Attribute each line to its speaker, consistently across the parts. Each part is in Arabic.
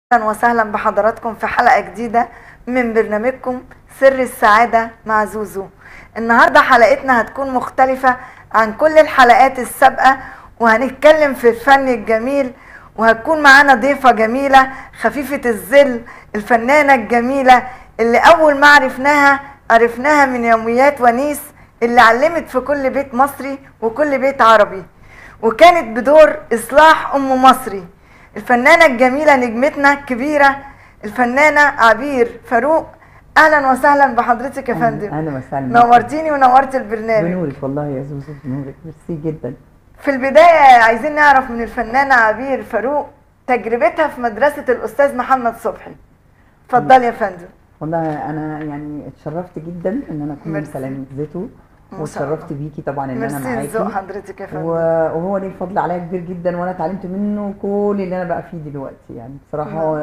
Speaker 1: اهلا وسهلا بحضراتكم في حلقة جديدة من برنامجكم سر السعادة مع زوزو. النهاردة حلقتنا هتكون مختلفة عن كل الحلقات السابقة، وهنتكلم في الفن الجميل، وهتكون معانا ضيفة جميلة خفيفة الظل، الفنانة الجميلة اللي أول ما عرفناها من يوميات ونيس، اللي علمت في كل بيت مصري وكل بيت عربي، وكانت بدور إصلاح أم مصري. الفنانة الجميلة نجمتنا الكبيرة الفنانة عبير فاروق. أهلا وسهلا بحضرتك يا فندم.
Speaker 2: أهلا وسهلا،
Speaker 1: نورتيني ونورت البرنامج.
Speaker 2: بنورك والله يا زوزو، بنورك، ميرسي جدا.
Speaker 1: في البداية عايزين نعرف من الفنانة عبير فاروق تجربتها في مدرسة الأستاذ محمد صبحي. اتفضلي يا فندم.
Speaker 2: والله أنا يعني اتشرفت جدا إن أنا أكون من تلامذته، واتشرفت بيكي طبعا إن أنا معاكي.
Speaker 1: ميرسي ذوق حضرتك يا فندم.
Speaker 2: وهو ليه فضل عليا كبير جدا، وأنا اتعلمت منه كل اللي أنا بقى فيه دلوقتي. يعني بصراحة هو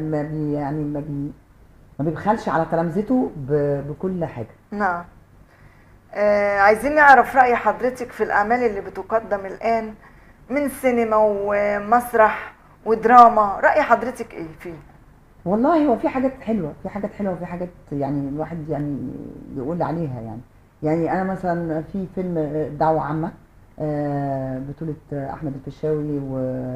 Speaker 2: ما بيبخلش على تلامذته بكل حاجة.
Speaker 1: نعم. عايزين نعرف رأي حضرتك في الأعمال اللي بتقدم الآن من سينما ومسرح ودراما. رأي حضرتك إيه فيه؟
Speaker 2: والله هو في حاجات حلوة وفي حاجات يعني الواحد يعني يقول عليها. يعني أنا مثلا في فيلم دعوة عامة بطولة أحمد الفيشاوي و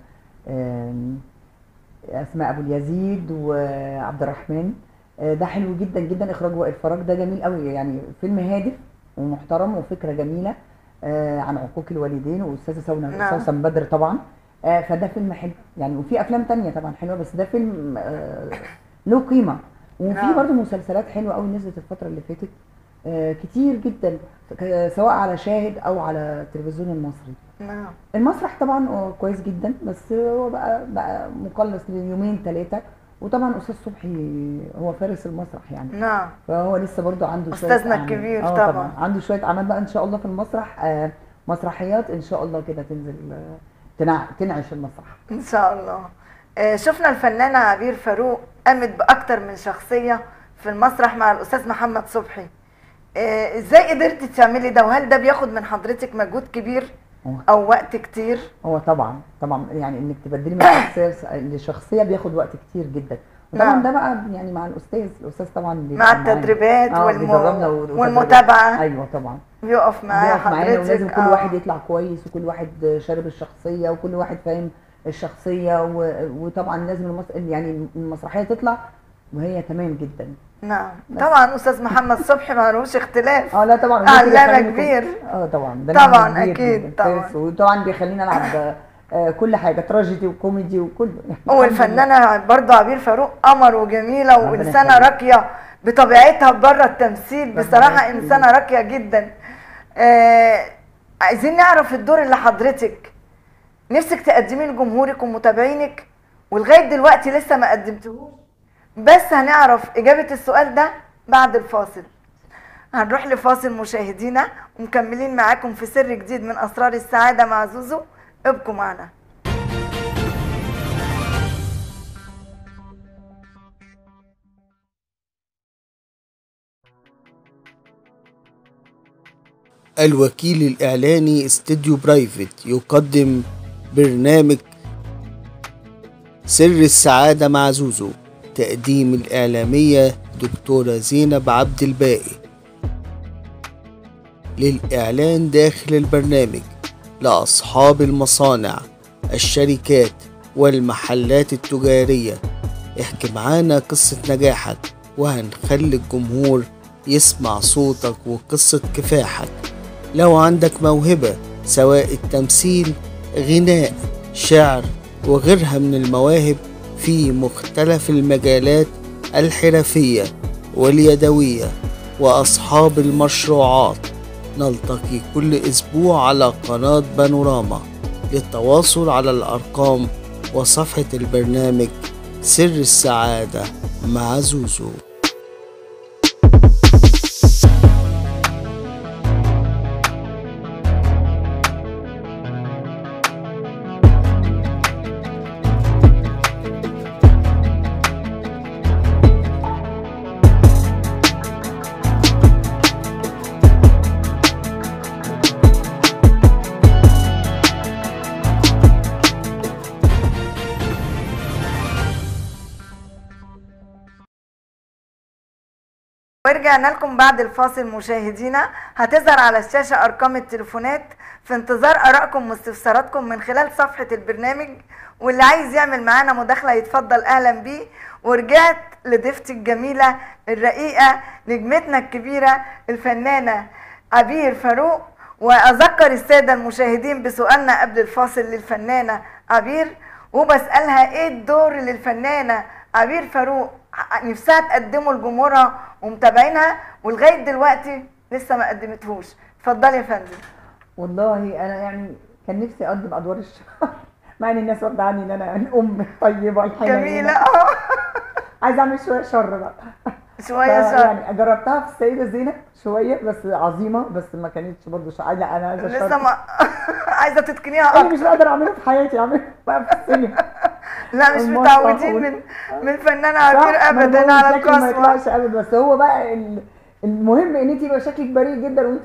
Speaker 2: أسماء أبو اليزيد وعبد الرحمن. ده حلو جدا جدا، إخراج وائل فراج، ده جميل قوي. يعني فيلم هادف ومحترم وفكرة جميلة عن عقوق الوالدين، وأستاذة سوسن بدر طبعا. فده فيلم حلو يعني. وفي افلام تانية طبعا حلوه، بس ده فيلم له قيمه. وفي برضه مسلسلات حلوه قوي نزلت الفتره اللي فاتت كتير جدا، سواء على شاهد او على التلفزيون المصري. المسرح طبعا كويس جدا، بس هو بقى مقلص ليومين ثلاثه. وطبعا استاذ صبحي هو فارس المسرح يعني. فهو لسه برضه عنده شويه
Speaker 1: استاذنا الكبير طبعا
Speaker 2: عنده شويه اعمال بقى ان شاء الله في المسرح، مسرحيات ان شاء الله كده تنزل تنعش المسرح
Speaker 1: ان شاء الله. شفنا الفنانه عبير فاروق قامت باكتر من شخصيه في المسرح مع الاستاذ محمد صبحي. ازاي قدرتي تعملي ده، وهل ده بياخد من حضرتك مجهود كبير او وقت كتير؟
Speaker 2: هو طبعا يعني انك تبدلي من شخصيه لشخصيه بياخد وقت كتير جدا. وطبعا ده بقى يعني مع الاستاذ طبعا
Speaker 1: مع التدريبات والمتابعه.
Speaker 2: ايوه طبعا
Speaker 1: بيقف معايا حضرتك،
Speaker 2: ولازم كل واحد يطلع كويس، وكل واحد شارب الشخصيه، وكل واحد فاهم الشخصيه. وطبعا لازم يعني المسرحيه تطلع وهي تمام جدا.
Speaker 1: نعم طبعا. استاذ محمد صبحي مالوش اختلاف.
Speaker 2: لا طبعا
Speaker 1: علامه كبير.
Speaker 2: طبعا
Speaker 1: ده طبعا اكيد طبعا.
Speaker 2: وطبعا بيخليني العب كل حاجه، تراجيدي وكوميدي وكله.
Speaker 1: والفنانه برضه عبير فاروق قمر وجميله وانسانه راقيه بطبيعتها بره التمثيل. بصراحه انسانه راقيه جدا. عايزين نعرف الدور اللي حضرتك نفسك تقدميه لجمهورك ومتابعينك ولغايه دلوقتي لسه ما قدمتهوش، بس هنعرف اجابه السؤال ده بعد الفاصل. هنروح لفاصل مشاهدينا، ومكملين معاكم في سر جديد من اسرار السعاده مع زوزو. ابقوا معنا.
Speaker 3: الوكيل الإعلاني استوديو برايفت يقدم برنامج سر السعادة مع زوزو. تقديم الإعلامية دكتورة زينب عبد الباقي. للإعلان داخل البرنامج لأصحاب المصانع، الشركات والمحلات التجارية. احكي معانا قصة نجاحك، وهنخلي الجمهور يسمع صوتك وقصة كفاحك. لو عندك موهبة، سواء التمثيل، غناء، شعر وغيرها من المواهب في مختلف المجالات الحرفية واليدوية وأصحاب المشروعات، نلتقي كل أسبوع على قناة بانوراما. للتواصل على الأرقام وصفحة البرنامج سر السعادة مع زوزو.
Speaker 1: ورجعنا لكم بعد الفاصل مشاهدينا. هتظهر على الشاشة أرقام التليفونات في انتظار آرائكم واستفساراتكم من خلال صفحة البرنامج، واللي عايز يعمل معانا مداخلة يتفضل أهلا بيه. ورجعت لضيفتي الجميلة الرقيقة نجمتنا الكبيرة الفنانة عبير فاروق. وأذكر السادة المشاهدين بسؤالنا قبل الفاصل للفنانة عبير، وبسألها ايه الدور اللي الفنانة عبير فاروق نفسها تقدمه لجمهورها ومتابعينها ولغايه دلوقتي لسه ما قدمتهوش. اتفضلي يا فندم.
Speaker 2: والله انا يعني كان نفسي اقدم ادوار الشر مع ان الناس واخده عني ان انا الام الطيبه الحنينه
Speaker 1: جميله.
Speaker 2: عايزه اعمل شويه شر بقى.
Speaker 1: شويه شر.
Speaker 2: يعني جربتها في السيده زينب شويه بس عظيمه، بس ما كانتش برضه لا انا عايزه
Speaker 1: لسه ما عايزه تتقنيها
Speaker 2: انا مش بقدر اعمله في حياتي، اعمله بقى في السينما.
Speaker 1: لا مش متعودين من الفنانه عبير ابدا على القسوه.
Speaker 2: ما يطلعش ابدا، بس هو بقى المهم ان انت يبقى شكلك بريء جدا وانت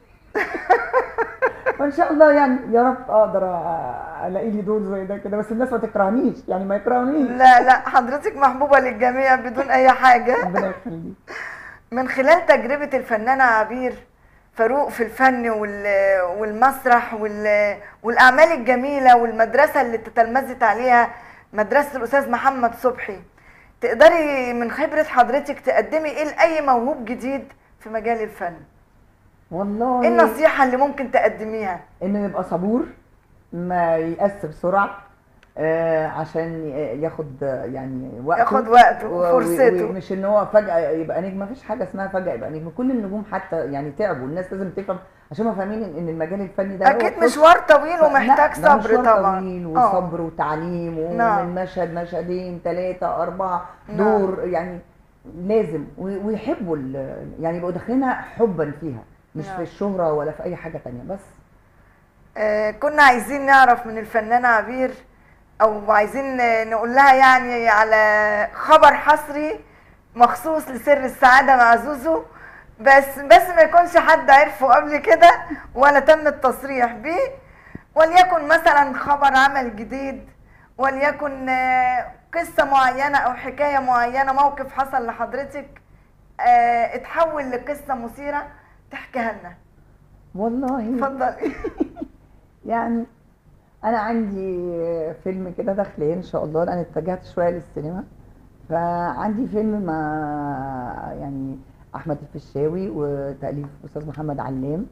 Speaker 2: فان شاء الله يعني يا رب اقدر الاقي لي دور زي ده كده، بس الناس ما تكرهنيش يعني ما يكرهنيش.
Speaker 1: لا حضرتك محبوبه للجميع بدون اي حاجه.
Speaker 2: ربنا يخليك.
Speaker 1: من خلال تجربه الفنانه عبير فاروق في الفن والمسرح والاعمال الجميله والمدرسه اللي تتلمذت عليها مدرسه الاستاذ محمد صبحي، تقدري من خبره حضرتك تقدمي ايه لاي موهوب جديد في مجال الفن؟
Speaker 2: والله
Speaker 1: ايه النصيحه اللي ممكن تقدميها؟
Speaker 2: انه يبقى صبور، ما ييأس بسرعه، عشان ياخد يعني وقته،
Speaker 1: ياخد وقته وفرصته،
Speaker 2: مش ان هو فجأة يبقى نجم. مفيش حاجه اسمها فجأة يبقى نجم، كل النجوم حتى يعني تعبوا. الناس لازم تفهم عشان ما فاهمين ان المجال الفني ده
Speaker 1: اكيد مشوار طويل ومحتاج صبر
Speaker 2: مشوار
Speaker 1: طبعا.
Speaker 2: طويل وصبر وتعليم ومن مشهد مشهدين 3 4 دور يعني لازم، ويحبوا يعني يبقوا داخلينها حبا فيها، مش في الشهرة ولا في اي حاجه تانية. بس
Speaker 1: كنا عايزين نعرف من الفنانه عبير، او عايزين نقول لها يعني على خبر حصري مخصوص لسر السعاده مع زوزو، بس ما يكونش حد عرفه قبل كده ولا تم التصريح بيه، وليكن مثلا خبر عمل جديد، وليكن قصه معينه او حكايه معينه، موقف حصل لحضرتك اتحول لقصه مثيره تحكيها لنا.
Speaker 2: والله
Speaker 1: اتفضلي.
Speaker 2: يعني انا عندي فيلم كده داخلين ان شاء الله، انا اتجهت شويه للسينما، فعندي فيلم مع يعني احمد الفيشاوي وتاليف استاذ محمد علام،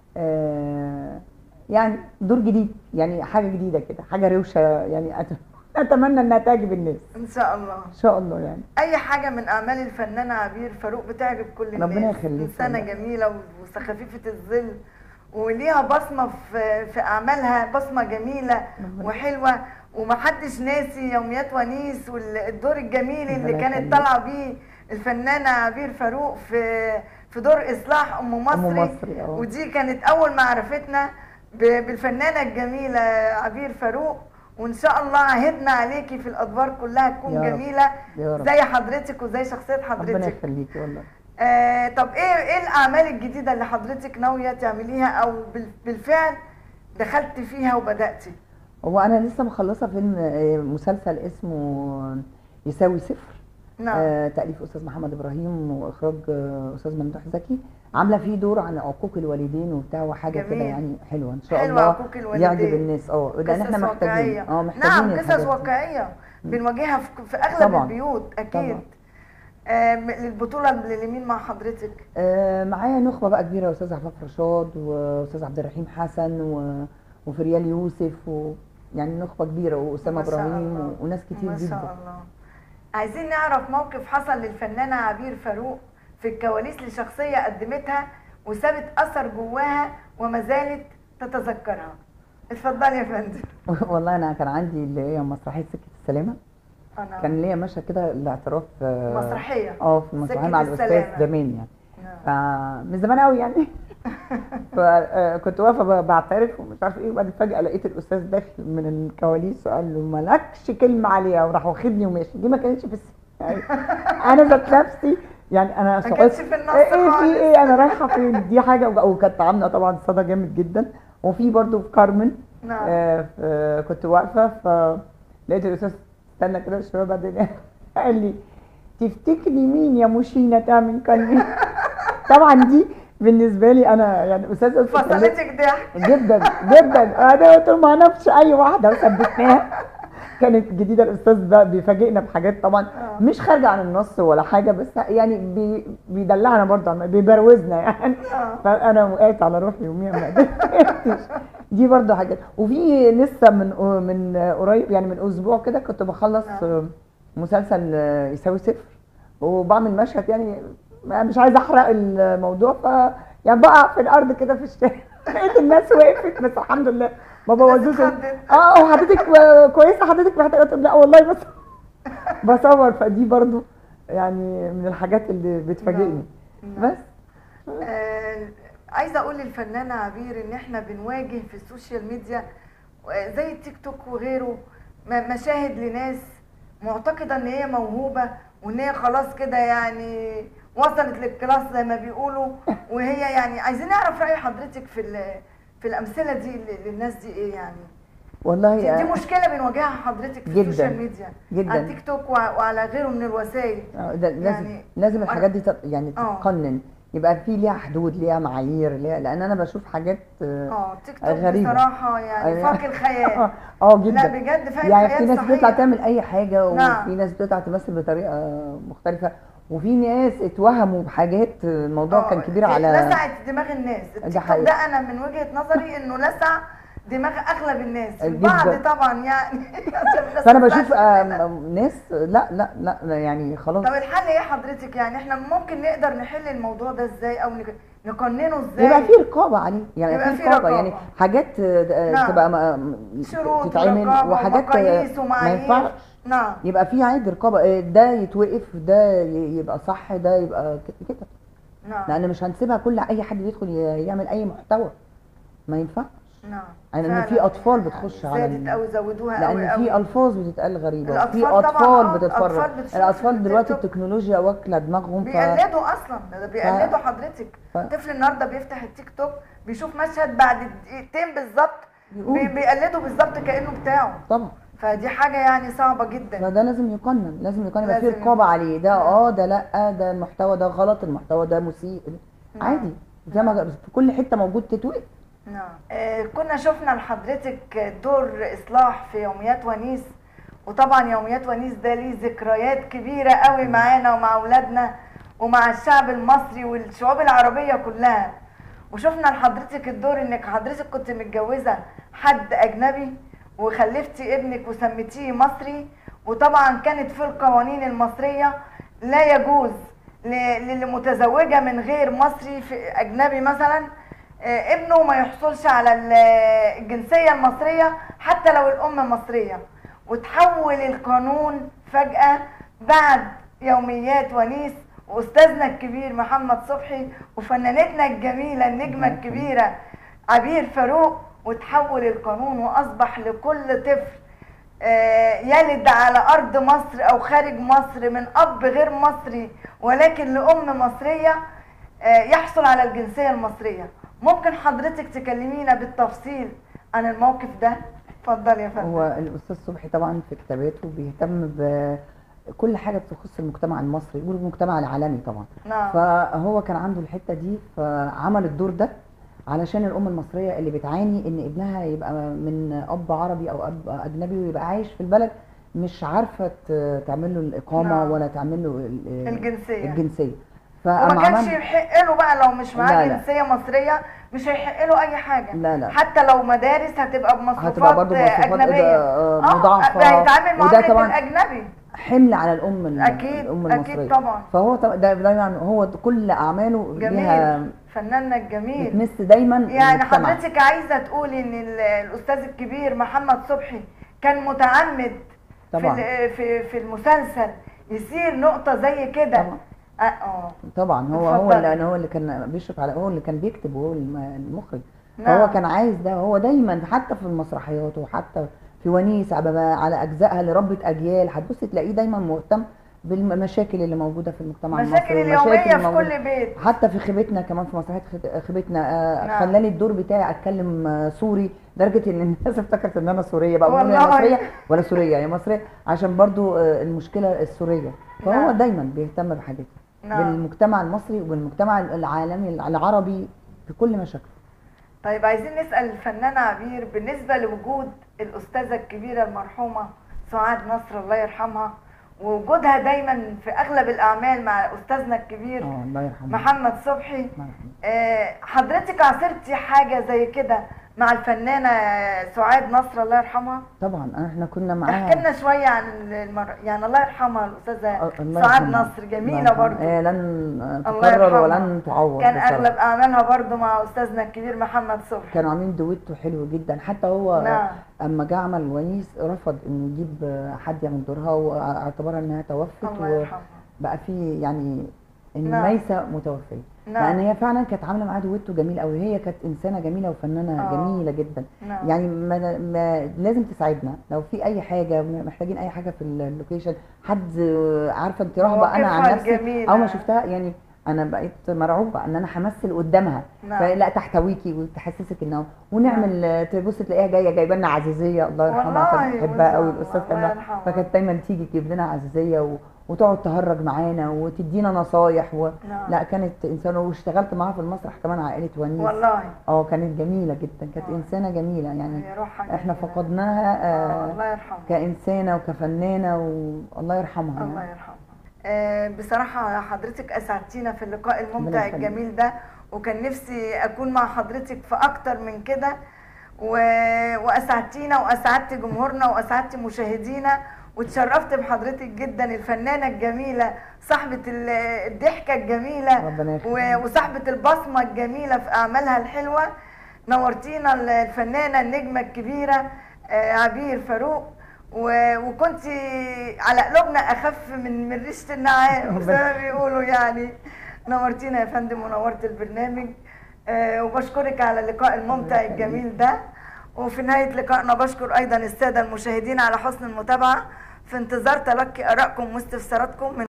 Speaker 2: يعني دور جديد، يعني حاجه جديده كده، حاجه روشه يعني اتمنى انها تعجب الناس
Speaker 1: ان شاء الله.
Speaker 2: ان شاء الله. يعني
Speaker 1: اي حاجه من اعمال الفنانه عبير فاروق بتعجب كل الناس.
Speaker 2: ربنا يخليك.
Speaker 1: انسانه جميله وخفيفه الظل، وليها بصمه في اعمالها، بصمه جميله وحلوه، ومحدش ناسي يوميات ونيس والدور الجميل اللي كانت طالعه بيه الفنانه عبير فاروق في دور اصلاح ام مصري. ودي كانت اول معرفتنا بالفنانه الجميله عبير فاروق، وان شاء الله عهدنا عليكي في الادوار كلها تكون جميله زي حضرتك وزي شخصيه حضرتك.
Speaker 2: ربنا يخليكي والله.
Speaker 1: طب ايه الاعمال الجديده اللي حضرتك ناويه تعمليها او بالفعل دخلت فيها وبداتي؟
Speaker 2: هو انا لسه مخلصه فيلم مسلسل اسمه يساوي صفر. نعم. تأليف استاذ محمد ابراهيم واخراج استاذ ممدوح زكي، عامله فيه دور عن عقوق الوالدين وبتاع وحاجه كده يعني حلوه ان شاء الله يعجب الناس. لان احنا محتاجين
Speaker 1: نعم قصص واقعيه بنواجهها في اغلب طبعًا. البيوت اكيد. للبطوله لمين مع حضرتك؟
Speaker 2: معايا نخبه بقى كبيره، استاذ عفاف رشاد واستاذ عبد الرحيم حسن وفريال يوسف يعني نخبه كبيره، واسامه ابراهيم وناس كتير جدا.
Speaker 1: ما شاء الله. عايزين نعرف موقف حصل للفنانه عبير فاروق في الكواليس لشخصيه قدمتها وسابت اثر جواها وما زالت تتذكرها. اتفضلي يا فندم.
Speaker 2: والله انا كان عندي اللي هي مسرحيه سكه السلامه، كان ليا مشهد كده الاعتراف
Speaker 1: مسرحيه
Speaker 2: في مسرحيه مع الاستاذ زمان يعني من زمان قوي يعني. فكنت واقفه بعترف ومش عارفه ايه، وبعدين فجاه لقيت الاستاذ داخل من الكواليس وقال له مالكش كلمه عليها، وراح واخدني وماشي. دي ما كانتش في يعني انا ذات نفسي يعني انا
Speaker 1: صعدت في النص
Speaker 2: ايه انا رايحه فين، دي حاجه. وكانت عامله طبعا صدى جامد جدا. وفي برده في كارمن كنت واقفه، فلقيت الاستاذ استنى كده شويه، بعدين قال لي تفتكري مين يا مشينة تعمل كلمة. طبعا دي بالنسبه لي انا يعني استاذه
Speaker 1: فصلتك ضحك
Speaker 2: جدا جدا. انا قلت له ما نفسش اي واحده وثبتناها. كانت جديده. الاستاذ ده بيفاجئنا بحاجات طبعا مش خارجه عن النص ولا حاجه، بس يعني بيدلعنا برضه، بيبروزنا يعني. فانا وقعت على روحي يوميا ما قدرتش. دي برضه حاجات. وفي لسه من قريب يعني من اسبوع كده كنت بخلص مسلسل يساوي صفر، وبعمل مشهد يعني مش عايزه احرق الموضوع، يعني بقع في الارض كده في الشارع. لقيت الناس وقفت بس الحمد لله ما بوظوش. وحضرتك كويسه حضرتك محتاجه؟ لا والله بس بصور. فدي برضو يعني من الحاجات اللي بتفاجئني. بس
Speaker 1: عايزه اقول للفنانه عبير ان احنا بنواجه في السوشيال ميديا زي التيك توك وغيره مشاهد لناس معتقده ان هي موهوبه وان هي خلاص كده يعني وصلت للكلاس زي ما بيقولوا، وهي يعني عايزين نعرف رأي حضرتك في الأمثلة دي للناس دي ايه يعني؟
Speaker 2: والله
Speaker 1: دي مشكلة بنواجهها حضرتك في السوشيال ميديا
Speaker 2: جدا
Speaker 1: على التيك توك وعلى غيره من الوسائل.
Speaker 2: لازم الحاجات دي يعني تتقنن، يبقى في ليها حدود، ليها معايير، لان انا بشوف حاجات
Speaker 1: تيك توك
Speaker 2: غريبة
Speaker 1: بصراحة يعني فاق الخيال.
Speaker 2: جدا.
Speaker 1: لا بجد فاق
Speaker 2: يعني
Speaker 1: الخيال.
Speaker 2: في ناس بتطلع تعمل اي حاجة،
Speaker 1: نعم.
Speaker 2: وفي ناس بتطلع تمثل بطريقة مختلفة، وفي ناس اتوهموا بحاجات. الموضوع كان كبير على
Speaker 1: لسعت دماغ الناس. التيك توك ده انا من وجهة نظري انه لسع دماغ اغلب الناس، البعض طبعا يعني.
Speaker 2: فانا بشوف ناس لا يعني خلاص.
Speaker 1: طب الحل ايه حضرتك؟ يعني احنا ممكن نقدر نحل الموضوع ده ازاي او نقننه ازاي؟
Speaker 2: يبقى في رقابه عليه، يعني يبقى في رقابه يعني حاجات تبقى تتعمل، وحاجات ما ينفعش.
Speaker 1: نعم.
Speaker 2: يبقى في عادي رقابه، ده يتوقف، ده يبقى صح، ده يبقى كده.
Speaker 1: نعم.
Speaker 2: لان مش هنسيبها كل اي حد يدخل يعمل اي محتوى، ما ينفعش.
Speaker 1: نعم.
Speaker 2: يعني في اطفال بتخش على
Speaker 1: زادت او زودوها قوي،
Speaker 2: لان في الفاظ بتتقال غريبه،
Speaker 1: في
Speaker 2: اطفال بتتفرج. الاطفال دلوقتي التكنولوجيا واكله دماغهم،
Speaker 1: بيقلدوا اصلا. بيقلدوا حضرتك. الطفل النهارده بيفتح التيك توك بيشوف مشهد بعد دقيقتين بالظبط بيقلده بالظبط كانه بتاعه.
Speaker 2: طبعا.
Speaker 1: فدي حاجه يعني صعبه جدا.
Speaker 2: فده لازم يقنن، يبقى في رقابه عليه. ده ده لا، ده المحتوى ده غلط، المحتوى ده مسيء. عادي زي ما في كل حته موجود تتوقف.
Speaker 1: نعم. كنا شفنا لحضرتك دور اصلاح في يوميات ونيس، وطبعا يوميات ونيس ده ليه ذكريات كبيره قوي معانا ومع اولادنا ومع الشعب المصري والشعوب العربيه كلها. وشفنا لحضرتك الدور انك حضرتك كنت متجوزه حد اجنبي وخلفتي ابنك وسميتيه مصري، وطبعا كانت في القوانين المصريه لا يجوز للي متزوجه من غير مصري في اجنبي مثلا ابنه ما يحصلش على الجنسيه المصريه حتى لو الام مصريه. وتحول القانون فجاه بعد يوميات ونيس واستاذنا الكبير محمد صبحي وفنانتنا الجميله النجمه الكبيره عبير فاروق، وتحول القانون واصبح لكل طفل يلد على ارض مصر او خارج مصر من اب غير مصري ولكن لام مصريه يحصل على الجنسيه المصريه. ممكن حضرتك تكلمينا بالتفصيل عن الموقف ده؟ اتفضل يا فندم.
Speaker 2: هو الاستاذ صبحي طبعا في كتاباته بيهتم بكل حاجه بتخص المجتمع المصري والمجتمع العالمي طبعا.
Speaker 1: نعم.
Speaker 2: فهو كان عنده الحته دي، فعمل الدور ده علشان الام المصريه اللي بتعاني ان ابنها يبقى من اب عربي او اب اجنبي ويبقى عايش في البلد مش عارفه تعمل له الاقامه. نعم. ولا تعمل له الجنسيه.
Speaker 1: وما كانش يحق له بقى لو مش معاه جنسيه مصريه، مش هيحق له اي حاجه.
Speaker 2: لا.
Speaker 1: حتى لو مدارس هتبقى بمصروفات اجنبيه
Speaker 2: مضاعفه،
Speaker 1: هيتعامل معامله الاجنبي.
Speaker 2: حمل على الام
Speaker 1: اكيد
Speaker 2: المصريه.
Speaker 1: اكيد طبعا.
Speaker 2: فهو دايما هو كل اعماله
Speaker 1: جميل. فناننا الجميل
Speaker 2: بتمس دايما
Speaker 1: يعني المجتمع. حضرتك عايزه تقولي ان الاستاذ الكبير محمد صبحي كان متعمد
Speaker 2: طبعا
Speaker 1: في المسلسل يصير نقطه زي كده؟
Speaker 2: طبعا هو اللي كان بيشرف على، هو اللي كان بيكتب، وهو المخرج.
Speaker 1: نعم.
Speaker 2: هو كان عايز ده. هو دايما حتى في المسرحيات وحتى في ونيس على اجزائها اللي ربت اجيال هتبص تلاقيه دايما مهتم بالمشاكل اللي موجوده في المجتمع
Speaker 1: مشاكل
Speaker 2: المصري،
Speaker 1: اليوميه في
Speaker 2: الموجودة
Speaker 1: كل بيت.
Speaker 2: حتى في خيبتنا كمان، في مسرحيه خيبتنا
Speaker 1: نعم.
Speaker 2: خلاني الدور بتاعي اتكلم سوري، لدرجه ان الناس افتكرت ان انا سوريه بقى، بقول هي
Speaker 1: والله.
Speaker 2: مصريه ولا سوريه، هي مصريه عشان برضو المشكله السوريه. فهو
Speaker 1: نعم.
Speaker 2: دايما بيهتم بحاجات
Speaker 1: نعم.
Speaker 2: بالمجتمع المصري وبالمجتمع العالمي العربي في كل مشاكله.
Speaker 1: طيب عايزين نسال الفنانه عبير بالنسبه لوجود الاستاذه الكبيره المرحومه سعاد نصر الله يرحمها، ووجودها دايما في اغلب الاعمال مع استاذنا الكبير
Speaker 2: الله يرحمه
Speaker 1: محمد صبحي.
Speaker 2: الله يرحمه.
Speaker 1: حضرتك عاصرتي حاجه زي كده مع الفنانه سعاد نصر الله يرحمها؟
Speaker 2: طبعا احنا كنا معاها.
Speaker 1: احكي لنا شويه عن يعني الله يرحمها الاستاذه سعاد نصر، جميله برضه.
Speaker 2: لن تكرر ولن تعوض.
Speaker 1: كان اغلب اعمالها برضه مع استاذنا الكبير محمد صبحي،
Speaker 2: كانوا عاملين دويتو حلو جدا. حتى هو
Speaker 1: نعم.
Speaker 2: اما جه عمل ونيس رفض انه يجيب حد يعمل دورها، واعتبرها انها توفت،
Speaker 1: الله يرحمها.
Speaker 2: وبقى في يعني ان
Speaker 1: نعم.
Speaker 2: ميسة متوفيه.
Speaker 1: نعم.
Speaker 2: لان هي فعلا كانت عامله معاه دويتو جميل قوي، هي كانت انسانه جميله وفنانه جميله جدا.
Speaker 1: نعم.
Speaker 2: يعني ما لازم تساعدنا لو في اي حاجه، محتاجين اي حاجه في اللوكيشن، حد عارفه انت رهبه انا عن نفسي او ما شفتها، يعني انا بقيت مرعوبه ان انا همثل قدامها.
Speaker 1: نعم.
Speaker 2: فلا تحتويكي وتحسسك انه ونعمل تبص تلاقيها جايبه لنا عزيزيه الله يرحمها، كانت بتحبها قوي الاستاذ كان، فكانت دايما تيجي تجيب لنا عزيزيه وتقعد تهرج معانا وتدينا نصايح
Speaker 1: نعم.
Speaker 2: لا كانت انسانه. واشتغلت معاها في المسرح كمان عائله ونيس
Speaker 1: والله.
Speaker 2: كانت جميله جدا، كانت انسانه جميله يعني. احنا فقدناها
Speaker 1: الله يرحمها
Speaker 2: كانسانه وكفنانه، والله يرحمها
Speaker 1: الله يرحمها. بصراحه حضرتك اسعدتينا في اللقاء الممتع الجميل ده، وكان نفسي اكون مع حضرتك في اكتر من كده، واسعدتينا واسعدت جمهورنا واسعدت مشاهدينا، واتشرفت بحضرتك جدا، الفنانه الجميله صاحبه الضحكه الجميله وصاحبه البصمه الجميله في اعمالها الحلوه. نورتينا الفنانه النجمه الكبيره عبير فاروق، وكنت على قلوبنا اخف من ريشه النعام زي ما بيقولوا يعني. نورتينا يا فندم ونورت البرنامج، وبشكرك على اللقاء الممتع الجميل ده. وفي نهايه لقائنا بشكر ايضا الساده المشاهدين على حسن المتابعه، في انتظار تلقي ارائكم واستفساراتكم من